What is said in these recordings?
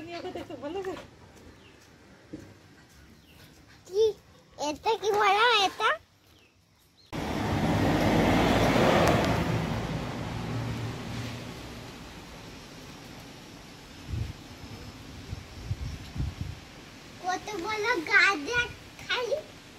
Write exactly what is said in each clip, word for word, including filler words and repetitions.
কি এটা কি বলা এটা কত বড় গাজর খালি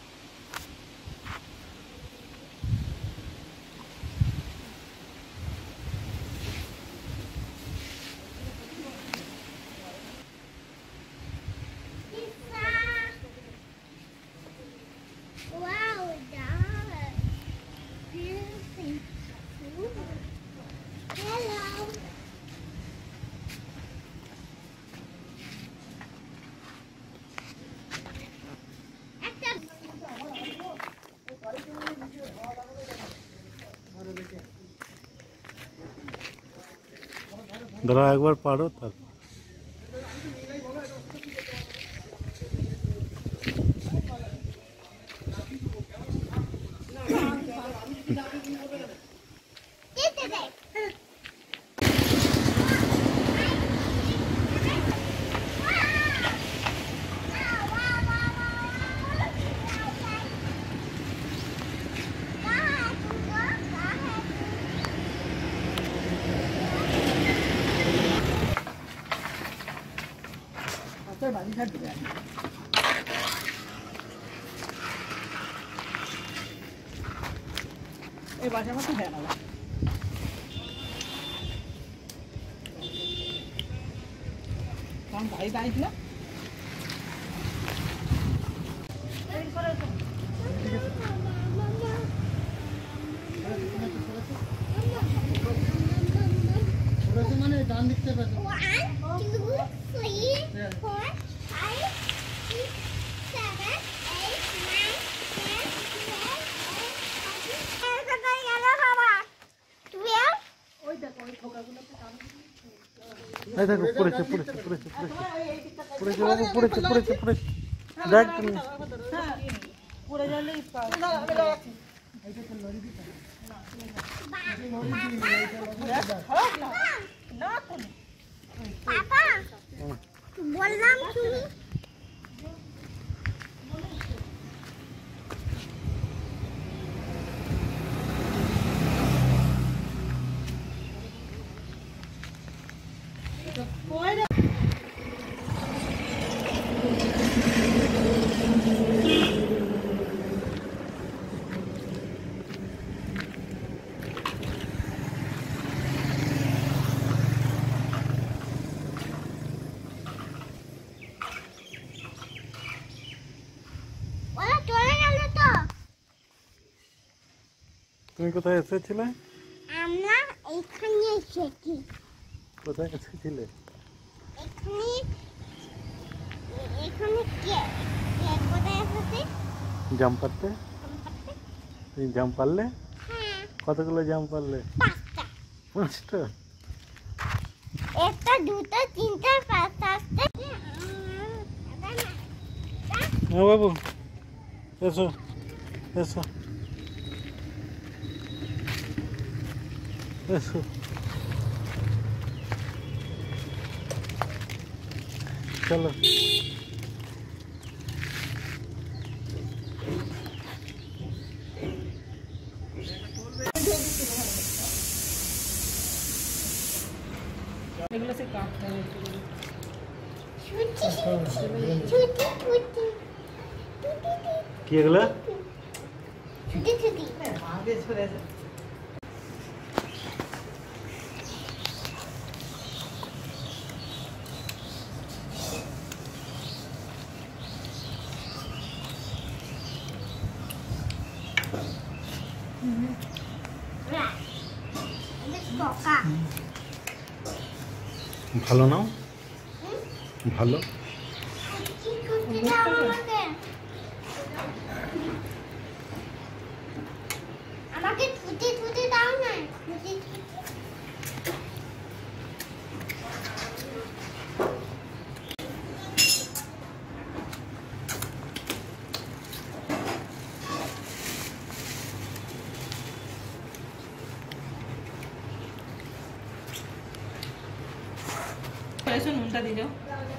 ধরো একবার পারো তার এই বাসার মতো হ্যাঁ না কারণ ভাই বাইক না মানে ডান দিকতে পারো এই দেখো পড়েছে পড়েছে পড়েছে পড়েছে পড়েছে পড়েছে পড়েছে পড়েছে দেখ তুমি পড়ে গেলেই পাপা বললাম তুমি তুমি কোথায় এসেছিলে আমরা এখানে এসেছি কোথায় এসেছিলে এখানে এখানে কে কে কোথায় এসেছে জাম পারতে তুমি জাম পারলে হ্যাঁ কতগুলো জাম পারলে পাঁচটা পাঁচটা একটা দুটো তিনটা পাঁচটা আসতে হ্যাঁ বাবু এসো এসো এসো চলো এগুলো সে কাটতে হবে ছুটি ছুটি ছুটি কি এগুলো ছুটি ছুটি আগে ছড়ে ভালো নাও ভালো আমাকে ছুটি ছুটি দাও না ছুটি নুনটা দিয়ে যাও